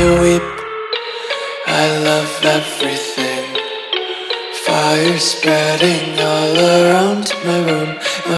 you weep. I love everything. Fire spreading all around my room.